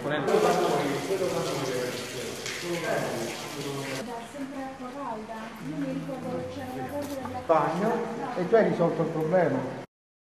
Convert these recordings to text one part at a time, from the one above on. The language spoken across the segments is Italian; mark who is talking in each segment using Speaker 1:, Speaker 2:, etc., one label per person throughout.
Speaker 1: Sempre acqua calda, io mi ricordo che c'era una cosa del
Speaker 2: bagno e tu hai risolto il problema.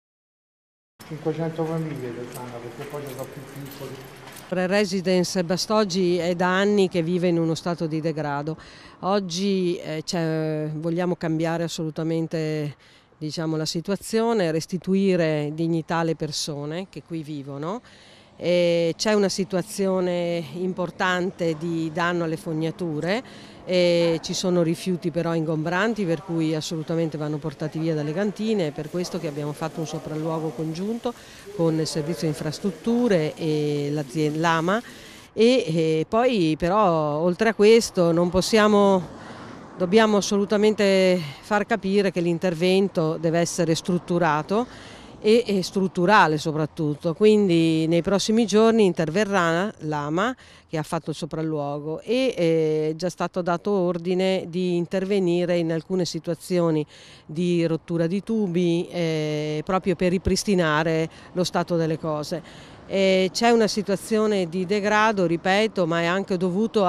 Speaker 2: 500 famiglie che stanno, perché poi ci sono più piccoli.
Speaker 3: Residence Bastoggi è da anni che vive in uno stato di degrado. Oggi vogliamo cambiare assolutamente, diciamo, la situazione, restituire dignità alle persone che qui vivono. C'è una situazione importante di danno alle fognature. Ci sono rifiuti però ingombranti, per cui assolutamente vanno portati via dalle cantine. È per questo che abbiamo fatto un sopralluogo congiunto con il servizio infrastrutture e l'AMA e poi però oltre a questo dobbiamo assolutamente far capire che l'intervento deve essere strutturato e strutturale soprattutto, quindi nei prossimi giorni interverrà l'AMA che ha fatto il sopralluogo e è già stato dato ordine di intervenire in alcune situazioni di rottura di tubi proprio per ripristinare lo stato delle cose. C'è una situazione di degrado, ripeto, ma è anche dovuto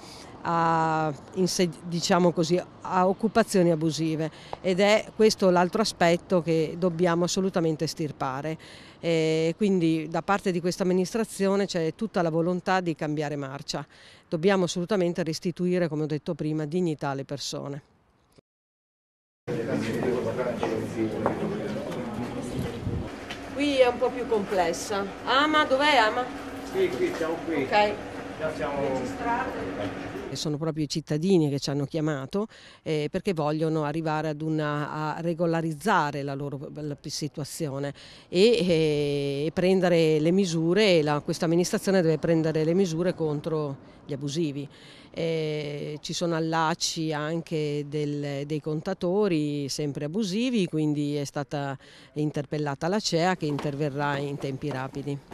Speaker 3: diciamo così, a occupazioni abusive ed è questo l'altro aspetto che dobbiamo assolutamente estirpare. Quindi da parte di questa amministrazione c'è tutta la volontà di cambiare marcia. Dobbiamo assolutamente restituire, come ho detto prima, dignità alle persone. Qui è un po' più complessa. Ama, dov'è Ama?
Speaker 2: Sì, qui siamo qui.
Speaker 3: Ok.
Speaker 2: Già siamo
Speaker 3: registrate. Sono proprio i cittadini che ci hanno chiamato perché vogliono arrivare a regolarizzare la loro situazione e prendere le misure, questa amministrazione deve prendere le misure contro gli abusivi. Ci sono allacci anche dei contatori sempre abusivi, quindi è stata interpellata l'ACEA che interverrà in tempi rapidi.